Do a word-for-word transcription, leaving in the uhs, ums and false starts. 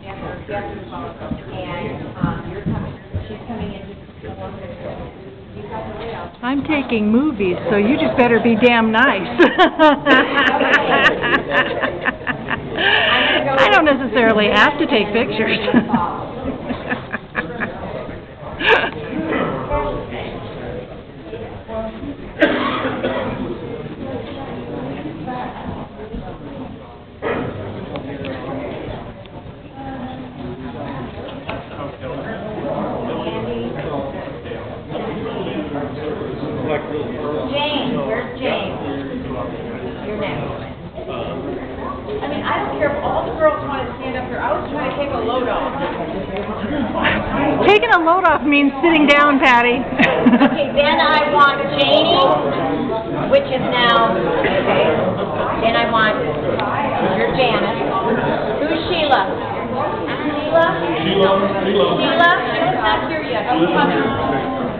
And um, you're coming, she's coming in to one picture. You got the layout. I'm taking movies, so you just better be damn nice. I don't necessarily have to take pictures. James, where's James? You're next. I mean, I don't care if all the girls want to stand up here. I was trying to take a load off. Taking a load off means sitting down, Patty. Okay, then I want Janie, which is now, okay. Then I want, you're Janice. Who's Sheila? Sheila? Sheila? Sheila? Sheila's not here yet. She's coming.